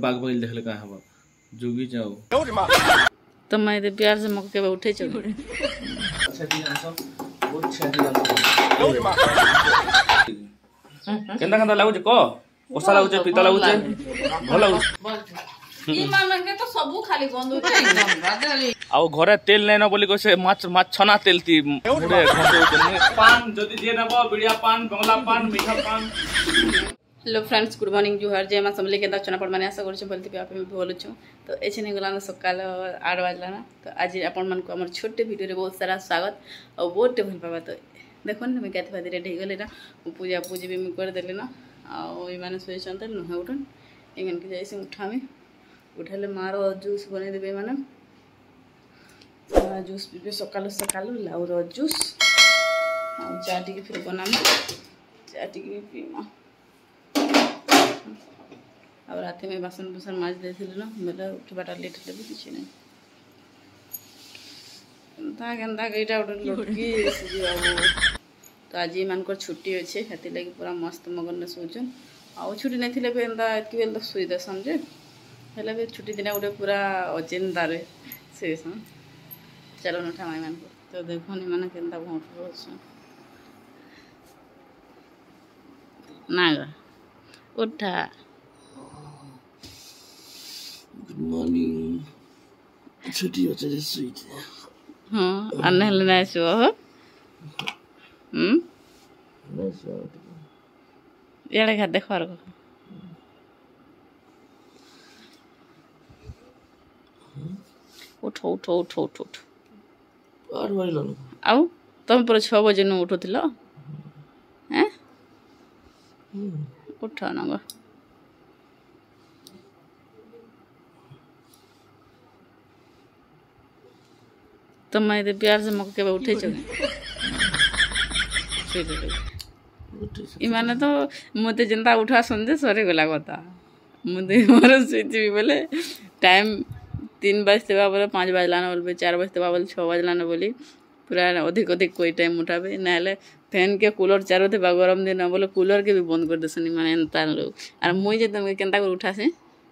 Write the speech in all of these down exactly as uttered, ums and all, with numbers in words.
बाग बगल देखले का हबो जोगी जाओ तो मैं तो प्यार से मौके पे उठे चल अच्छा दी हम सब बहुत अच्छा दी हम केंदा केंदा लागु को ओसा लागु पिता लागु भल लागु ई मानके तो सबु खाली बंद होते एकदम राजली आउ घरे तेल लेना बोली को से माछ माछ छना तेलती मुडे घंटे पान जदी जे नबो बिड़िया पान बंगला पान मीठा पान। हेलो फ्रेंड्स गुड मॉर्निंग जुहार जय मां समले के दक्षिण पड़ माने आशा करछु बोलती पे आपे बोलु छु तो एछे ने गला सकाल आठ बजला ना तो आज अपन मन को हमर छोटे वीडियो रे बहुत सारा स्वागत और बहुत भल पाबा तो देखो ना मैं केते फादे रेडी गले ना पूजा पूजी भी मैं कर देले ना आ ओई माने सोई चंतल न उठन एगन के जैसे उठामी उठाले मारो जूस बने देबे माने जूस पीबे सकाल सकाल लाउर जूस आ चाटी के फिर बनामी चाटी के पीमा और रात में बासन बुसन माज देथिल ना मेला उठबाटा लेट ले किछ नै ता गंदा गईटा उठन लोटकी सिजी बाबू तो आज मान को छुट्टी अछि हेति लागि पूरा मस्त मगन ने सोचन आ छुट्टी नै थिले बेंदा एतकी बेल तो सुई दे समझे हेले बे छुट्टी दिना उडे पूरा अचिंता रे से सम चलो न ठमाई मान को तो देखो नि माने केंदा भोट रोछ ना उठा गुड मॉर्निंग छुट्टी हो चले स्वीट हां अनहल ना सो हम ना सो याडे खा देखो आरो उठो उठो उठो उठो आठ बजे आउ तुम पर छह बजे न उठुथिलो हैं उठो ना गो तो मैं तो प्यार से मौके पे उठे चल ई माने तो मते जनता उठा संदे सरे गला कथा मते मोर सुइती बोले टाइम तीन बजते बोले पाँच बजला ना बोले चार बजते बोले छः बजला ना बोली पूरा अधिक अधिक कोई टाइम उठाबे ना फैन के कूलर चारो थे गरम दिन बोले कूलर के भी बंद कर देसनी माने एंता लोग और मुई जे तुम केंता कर उठासे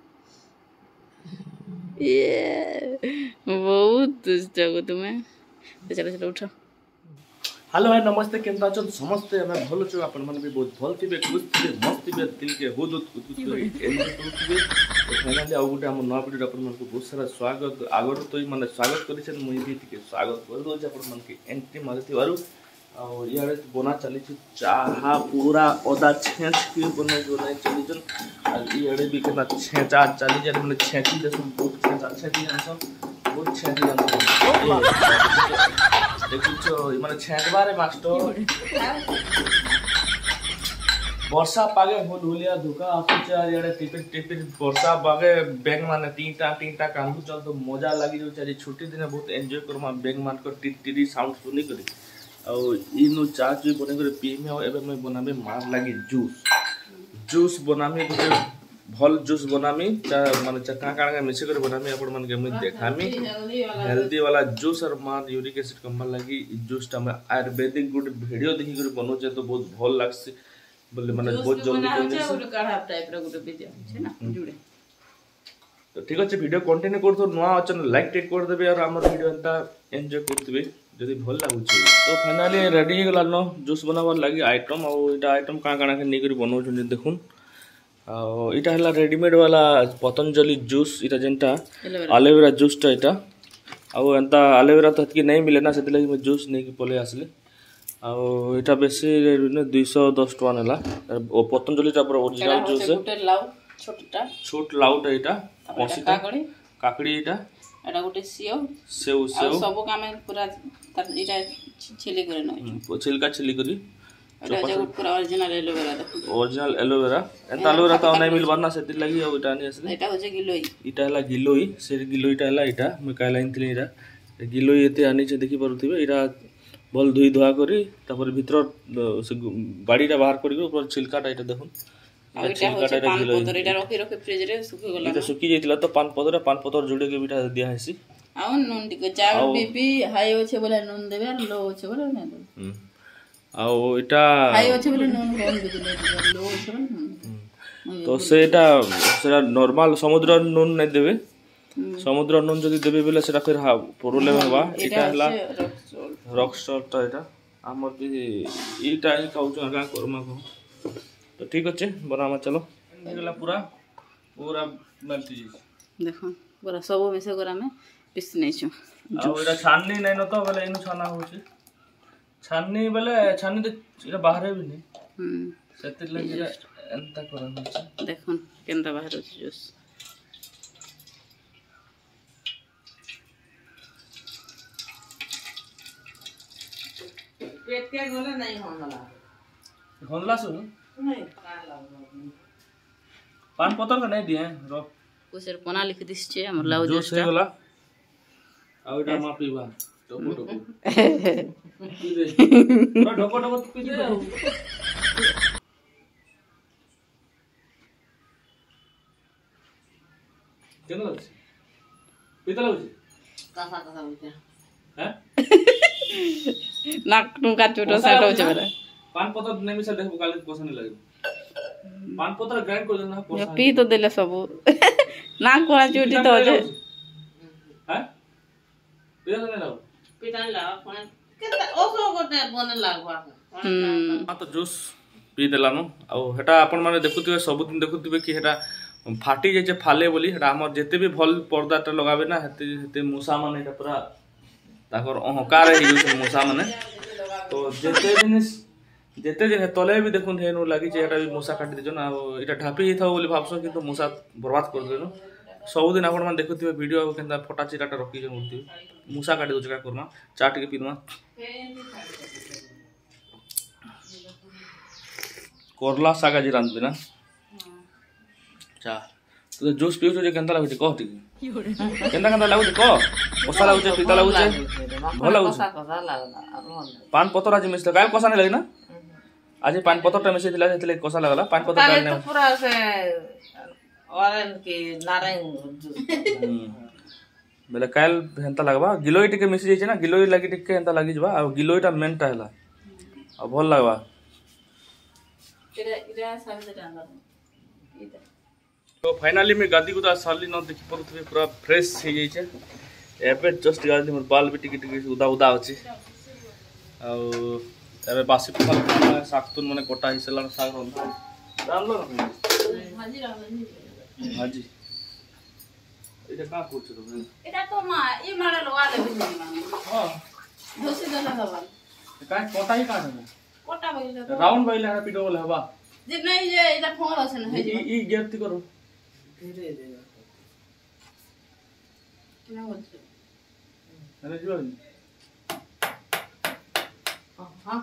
ये बहुत दुष्ट हो तुम्हें तो चलो चलो उठो। हेलो हाय नमस्ते केंता अछन समस्त हमें भलो छु अपन मन भी बहुत भल थिबे खुश थिबे मस्त थिबे दिल के हुद हुद कुछ एन्जॉय करथिबे तो फाइनली आ गुटे हम नवा वीडियो अपन मन को बहुत सारा स्वागत आगर तो माने स्वागत करिसन मुई भी थिके स्वागत कर दो अपन मन के एंट्री मारथिबारु आ यार बना चली छु चाहा पूरा ओदा छेंच के बने जो नहीं चली जन आ यारे भी केना छेंचा चली जन माने छेंची जसन बहुत छेंचा छेंची जसन बहुत छेंची जसन देखिছো মানে ছেঁচবারে মাস্টার বর্ষা পাগে হুলহুলিয়া ধুকা আসুছে আর এড়ে টিপির টিপির বর্ষা পাগে ব্যাং মানে তিনটা তিনটা কান্দু চল তো মজা লাগি যাচ্ছে আজ ছুটি দিনে বহুত এনজয় করমা ব্যাং মান कर টিটি সাউন্ড শুনি করি আর ইনু চা চুই বনে করে পিমে আর এবে মই বনাবে মার লাগি জুস জুস বনামি গুটে भल जूस बनामी माने का का मिक्स कर बनामी अपन मन के मैं देखामी हेल्दी वाला जूस और मार यूरिक एसिड कमल लगी जूस टा मैं आयुर्वेदिक गुड वीडियो देखि कर बनो जे तो बहुत भल लागसी बोले माने बहुत जल्दी बन जे और काढ़ा टाइप रो गुड वीडियो छै ना जुड़े तो ठीक अछि वीडियो कंटिन्यू करतो नवा अचन लाइक टेक कर देबे और हमर वीडियो एंता एन्जॉय करतबे जदी भल लागु छै तो फाइनली रेडी हो गला नो जूस बनावर लागि आइटम और इटा आइटम का काना के निकरी बनो छ देखुन इटा हला रेडीमेड वाला पतंजलि जूस इटा जेंटा एलोवेरा जूस टा इटा आ एंता एलोवेरा तो हतकी नहीं मिले ना सेति लागि मैं जूस नहीं कि पले आसले आ इटा बेसी दो सौ दस टका नेला ओ पतंजलि टा पूरा ओरिजिनल जूस है गुटे लाउ छोटटा छोट लाउटा इटा पसिटा काकड़ी काकड़ी इटा एटा गुटे सेव सेव सेव सब काम पूरा इटा छिली करे न छिलका छिली करी एटा जे पूरा ओरिजिनल एलोवेरा देखो ओरिजिनल एलोवेरा एता एलोवेरा तो नहीं मिलबार ना सेति लागि आ इटा नहीं असले एटा हो जे गिलोई इटा हला गिलोई से गिलोईटा हला इटा मैं काई लाइन थली इटा गिलोई एते आनी छे देखि परथिबे इटा बल धुई धुआ करी तापर भीतर से बाड़ीटा बाहर करी ऊपर छिलकाटा इटा देखुन आ इटा हो जे पान पतर इटा रखी रखी फ्रिज रे सुखी गला इटा सुखी जेतिला तो पान पतर पान पतर जोड़े के बिटा दिया हेसी आ नून टिके चार बीपी हाई होछे बोले नून देबे लो होछे बोले ना दे आ इटा हाई होछे बोले नून कम देबे लो होछे बोले तो सेटा सेटा नॉर्मल समुद्र नून नहीं देबे समुद्र नून जदि देबे बेले सेटा फिर हा प्रॉब्लम होबा एटा हला रॉक सॉल्ट तो एटा हमर भी एटा ही खाउ छ का करमा को तो ठीक अछि बनामा चलो गेला पूरा पूरा मल्टी देखो पूरा सब मिसे करा में पिस नै छु आ एटा छाननी नै न तो बेले इनु छाना हो छी छाननी बेले छाननी तो एटा बाहर भी नै हम सेतिर लगे एंता करन छ देखो केंदा बाहर छ जूस पेट के गोले नहीं होनला होनला सु नहीं पान पतर का नहीं दिए रो कुछ पना लिख दिस छे हमर लाउ जूस से गला आ ओटा मा पीबा टोको टोको पूरा ढोको ढोको पी दे केन लागछ पीता लागछ कासा कासा होते हैं नाक टुका छोटो साट हो छ बेला पान पतर नहीं मिसा देखबो काले पसंद नहीं लगे पान पतर ग्राइंड कर देना पसंद पी तो देले सब नाक कोना चुटी तो जे हैं पीता नहीं लाओ पीता नहीं लाओ कोन केता ओसो गोटे बने लागवा हम आ तो जूस पी देलानो आ हेटा अपन माने देखुतिबे सब दिन देखुतिबे कि हेटा फाटी जे फाले बोली हेटा हमर जेते भी भल पर्दाटा लगाबे ना हेते हेते मूसा माने एटा पूरा ताकर अहंकार है यूज मूसा माने तो जेते जिनिस जेते दिन तले भी देखुन हेनु लागि जे एटा भी मूसा काटी दिजो ना एटा ढापी हिथाउ बोली भाबसो कि तो मूसा बर्बाद कर देनो सब दिन आपण माने देखुतिबे वीडियो केनता फटा चिराटा रखी जे मूर्ति मूसा काटी दो जका करना चाट के पीनमा कोरला सागा जी रांध बिना चा तो जूस पियो जे केनता लागु कह टी केनता केनता लागु क कोसा लागु पिता लागु भल लागु कोसा कोसा लागला पान पतर आज मिस काय कोसा नहीं लगे ना आज पान पतर टा मिसे दिला जेतले कोसा लागला पान पतर डालने तो पूरा से ऑरेंज के नारंगी जूस बेले काल हेंता लागबा गिलोई टिके मिसे जे ना गिलोई लागि टिके हेंता लागि जबा आ गिलोईटा मेनटा हला आ भल लागबा इरा इरा सामने डाला इधर तो फाइनली मैं गादी गुदा साली न देखि पड़थबे पूरा फ्रेश हो जाई छे एबे जस्ट गादी मोर बाल भी टिके टिके उदा उदा अछि आ एबे बासी पखाल खाना सागतुन माने कोटा हिसला साग रन जानलो ना हाजी राम हाजी एटा का पूछ रो एटा तो मा ई मारे लगा ले बिजली हां दोसे दोला दबा का कोटा ही का है कोटा बइले तो राउंड बइले है पिटो बोले हवा जे नहीं जे एटा फोन আছে না ई ई गेरती करो धीरे धीरे केना होछ अरे जो हां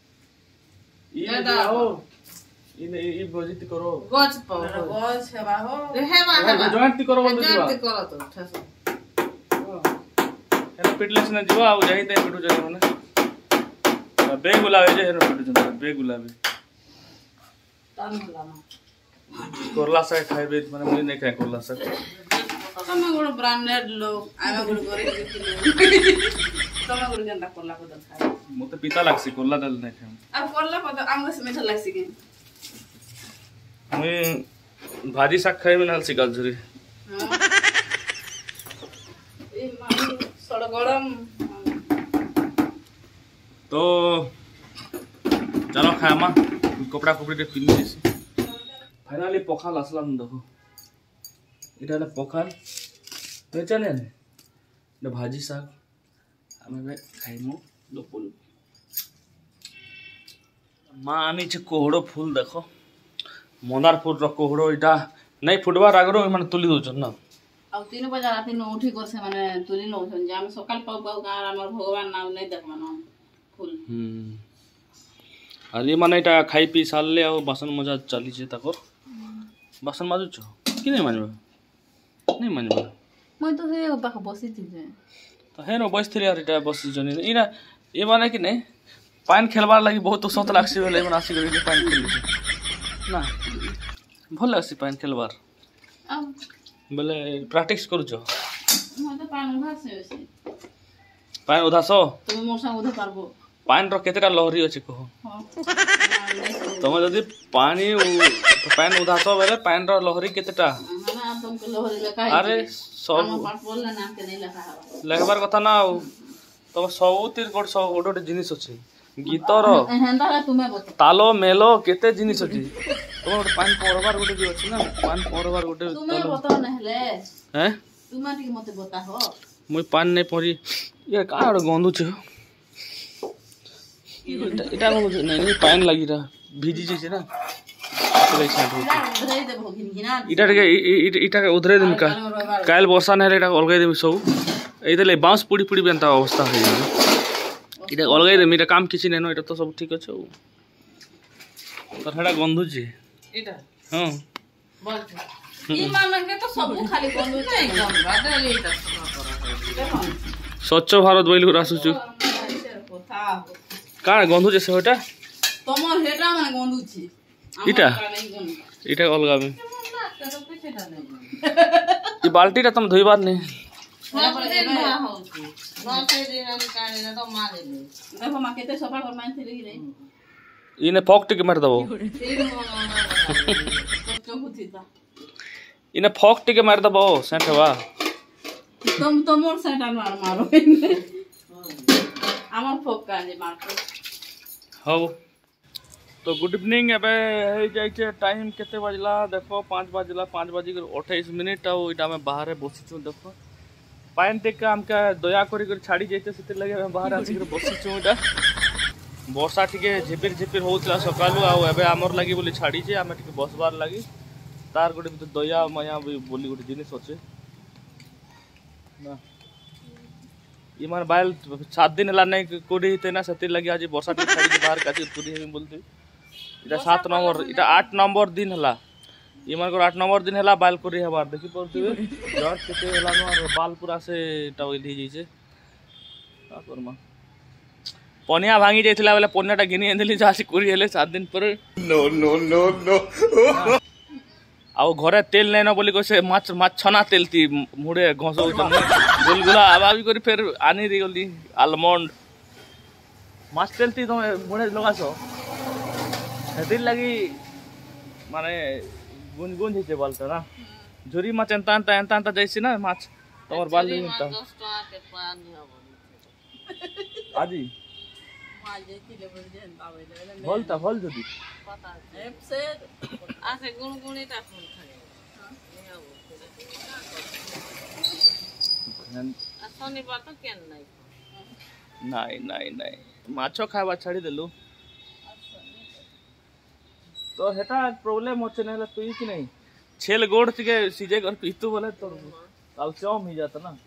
ई जाओ ई ई प्रोजेक्ट करो गच पाओ गच हेबा हो हे बा जॉइंट करो बोल दिवा जॉइंट करो तो ठस हेलो पिटलेस ना जीवा आ जाई ते पिटो जगे माने बेग गुलाबे जे हेरो पिटो जंदा बेग गुलाबे तान होला ना कोरला साग खाइबे माने मुई नहीं खाए कोरला साग तमे गुड ब्रांडेड लोग आमे गुड करे तमे गुड गंदा कोरला को खाए मते पिता लागसी कोरला दल नहीं खाए अब कोरला को आमगे से मीठा लागसी के मुई भाजी साग खाइबे ना सिकाल झुरी ए मामी सड़ गरम तो चलो खामा कपड़ा कपड़ी रे पिन दिसी फाइनली पखाल असला न देखो इटा ले पखाल तो चले ने भाजी साग हमें बे खाइमु लोपुल मां आनी छ कोहड़ो फूल देखो मंदार फूल रो कोहड़ो इटा नहीं फुटवा आगरो माने तुली दोछ ना अब तीन बजे राती न उठी कर से माने तुली न उठन जे हम सकाल पाउ पाउ गार हमर भगवान नाम नहीं देख मानो फूल हम्म आली माने इटा खाई पी सालले आ बासन मजा चली छे ताकर बासन माजु छ कि नहीं मानबा नहीं मानबा मैं तो हे बाख बसी थी जे तो हे न बसथिले यार इटा बसी जनी इना ए माने कि नहीं पान खेलबार लागि बहुत सत लागसी बेले मन आसी गरी पान खेली ना भल लागसी पान खेलबार अब बेले प्रैक्टिस करू छ मैं तो पान उधा से से पान उधा सो तुम मोर संग उधा पारबो पान रो केतेटा लहरी अछि कहो हां तुम जदि पानी पैन उधास बेले पैन रो लहरी केतेटा अरे सब लेखबार कथा ना तुम सब तीर गोट सब गोटे गोटे जिनिस अच्छे गीतर तालो मेलो केते जिनिस अच्छे तुम गोटे पान पड़बार गोटे भी अच्छे ना पान पड़बार गोटे हैं मुई पान नहीं पड़ी ये का गोटे गंधुचे इटा नहीं नहीं पान लगी रहा भिजी जाइए ना इटा इटा उधरे दिन का काल वर्षा नहीं इटा अलगाई देवी सब ये बाउंस पुड़ी पुड़ी भी अवस्था हो इटा अलगाई देवी इटा काम किसी नहीं इटा तो सब ठीक अच्छे तो हेटा गंधुची हाँ स्वच्छ भारत बोल आसुचु का गंधुचे से हेटा इटा इटा अलगा में ये बाल्टी टा तुम धोइबार नहीं इने फॉक टिके मार दबो इने फॉक टिके मार दबो सेंटवा तुम तो मोर सेंटा मार मारो আমার ফোক কানে মারতো हो तो गुड इवनिंग एबे हे जाइछे टाइम केते बजला देखो पाँच बजला पाँच बजी अट्ठाईस मिनिट आ इटा में बाहर बसिछु देखो पाइन टेक हमका दया करी कर छाड़ी जाइते सेते लगे बाहर आसी कर बसिछु इटा वर्षा टिके झिपिर झिपिर होतला सकालु आ एबे हमर लागि बोली छाड़ी जे हम टिके बसबार लागि तार गोटे दया माया बोली गोटे जिनिस अछि ना ये मान बाइल सात दिन हला नहीं कोडी हिते ना सती लगी आज वर्षा टिके छाड़ी बाहर काची कोडी हम बोलते इटा सात नंबर इटा आठ नंबर दिन हला ये मान को आठ नंबर दिन हला बाल कोरी हबार देखि परथिबे जट केते हला न बाल पूरा से इटा ओइली जइसे का करमा पनिया भांगी जाइथिला बेले पनियाटा गिनी एंदली जासी कोरी हेले सात दिन पर नो नो नो नो आउ घरे तेल नहीं ना बोली से माछ माछ छना तेल थी मुड़े घसो गुलगुला आबाबी करी फिर आनी दी गली आलमंड माछ तेल थी तुम मुड़े लगासो हेदिर लगी माने गुनगुन हिचे बालता ना झुरी माछ एंता एंता एंता एंता जैसी ना माछ तमर बाल नहीं होता आजी बोलता बोल जदी से आसे गुणगुणीटा फूल खाए शनिवार तो केन नहीं नहीं नहीं नहीं माछो खावा छाड़ी देलु तो हेटा प्रॉब्लम होचे नहला तू कि नहीं छेल गोड़ के सीजे कर पीतू बोले तो कैल्शियम ही जाता ना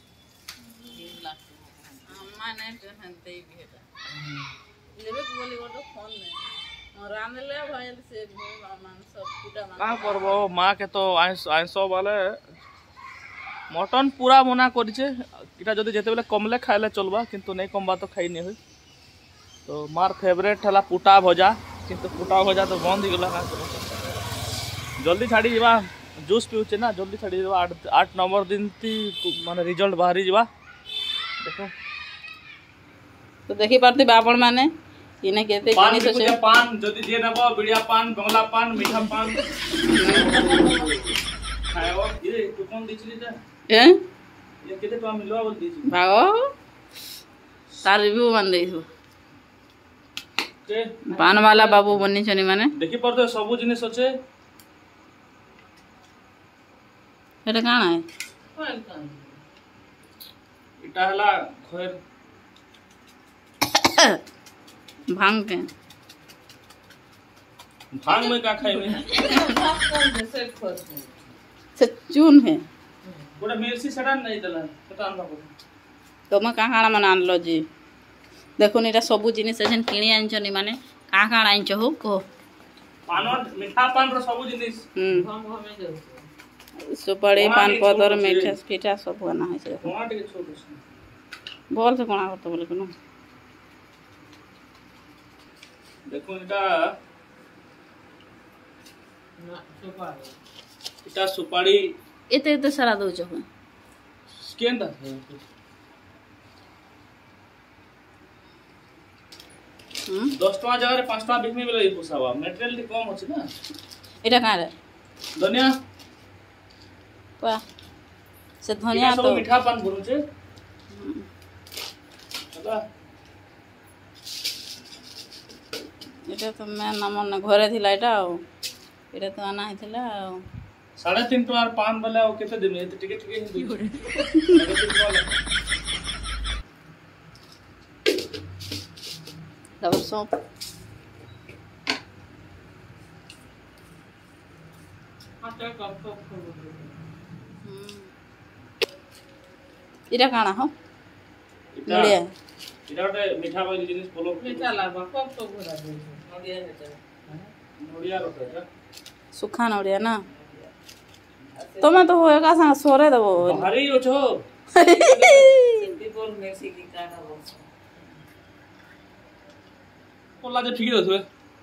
अम्मा नहीं जानते भी हेटा लेबे बोली गो तो फोन नहीं रानले भइल से मांस पूरा का करबो मां के तो आइंस आइंसो वाले मटन पूरा मना करिছে इटा जदी जेते बेले कमले खाइले चलबा किंतु नहीं कमबा तो खाइ नहीं होई तो मार फेवरेट हला पुटा भजा किंतु पुटा भजा तो बंद ही गला का जल्दी छाड़ी जीवा जूस पिउचे ना जल्दी छाड़ी जीवा आठ नंबर दिन ती माने रिजल्ट बाहरी जीवा देखो तो देखि पारती बापण माने इने केते पान जिनिस कुछ पान जदी जे नबो बिड़िया पान बंगला पान मीठा पान खायो ये तू कोन दिछली जा ए ये केते तो मिलवा बोल दिछि भागो तार रिव्यू मान देइसु के पान वाला बाबू बन्नी छनी माने देखि परतो सब जिनिस अछि एटा काना है इटा हला खैर भांग के भांग में का खाई में से चून है गोटा मिर्ची सडा नहीं दला कता आनबा को तो मैं का काना मन आनलो जी देखो नीटा सब जिनिस एजन किनी आनछनी माने का काना आनछ हो को पान मीठा पान रो सब जिनिस हम हम हमें दे सुपारी पान पतर मीठा पीठा सब बना है से कोना के छोड़ बोल से कोना करतो बोले कोनो देखो इटा ना सुपारी इटा सुपारी एते एते सारा दो छ केंदा दस टका जगह पाँच टका बिकने बेले पोसावा मटेरियल टी कम अछि ना एटा कहाँ रे धनिया वाह से धनिया सब तो मीठा पान बनु छे चला एटा तो मैं नाम न घरे थिला एटा आ एटा तो आना हिथिला आ साढ़े तीन टका पान वाला ओ केते देमे एते टिके टिके ही दे तब सो हाथ कप कप एटा काना हो इटा बढ़िया इटा गोटे मीठा वाली जिनिस बोलो मीठा लागबा कप तो घोड़ा दे नडिया नेटा नोडिया रोटे का सुखा नड़िया ना तमे तो होए का संग सोरे देबो भारी हो छो सिंपल मेसी की काना बोल कोला जे ठीक होथवे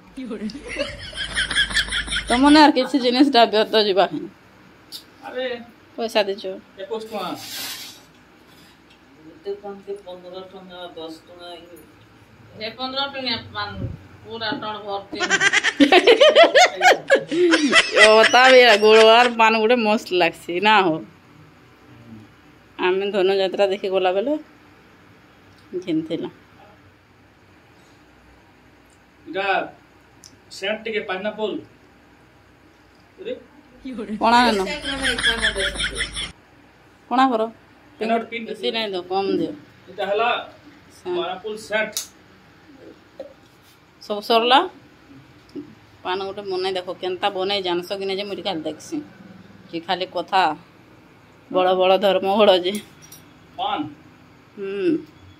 तमने आर किसी जिनिस टा बेत जिबा अरे पैसा देचो इक्कीस टका ते कम के पंद्रह टका दस टका ये पंद्रह टका पान पूरा टन भरते ओ बता बेरा गोड़वार पान गुडे मस्त लागसी ना हो आमे धनु यात्रा देखि गोला बेले घिनथिला इटा सेंट टिके पाइनएप्पल अरे कोना न कोना करो पेनट पिन बेसी नहीं दो कम दे इटा हला पाइनएप्पल सेंट सब सरला पान गोटे बनै देखो केनता बनै जानस कि जे मुझे खाली देखसी कि खाली कथा बड़ बड़ धर्म बड़ जे पान हम्म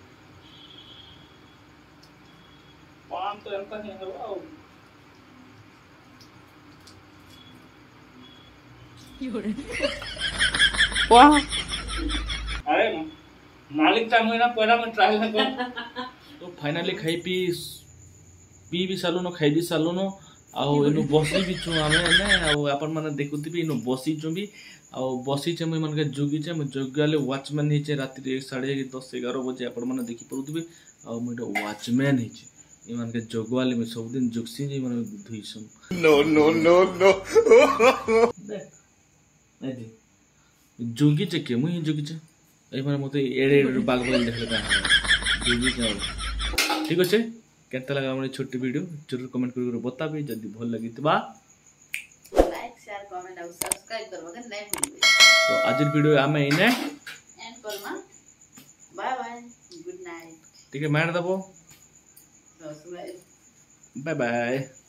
पान तो एंता ही हवा वाह अरे मालिक टाइम होइना पहिला में ट्रायल न कर तो फाइनली खाई पी पी भी सालु न खाई भी सालु न आउ एनु बसी भी छु आमे ने आउ अपन माने देखुतिबी एनु बसी छु भी आउ बसी छ मैं मन के जोगी छ मैं जोगाले वॉचमैन ही छ रात्रि एक साढ़े दस ग्यारह बजे अपन माने देखि परुतिबी आउ मैं वॉचमैन ही छ ई मन के जोगवाले में सब दिन जोगसी जी मन धुइसन नो नो नो नो ए दे जोगी छ के मुई जोगी छ ए माने मते एडे एडे बाग बाग देखले का जोगी छ ठीक अछि केनता लगा हमर छोटी वीडियो जरूर कमेंट करके बताबे जल्दी भल लगी तबा लाइक शेयर कमेंट और सब्सक्राइब करबो के नहीं भूलबे तो आज वीडियो आमे इने एंड करमा बाय बाय गुड नाइट ठीक है मार दबो बाय बाय बाय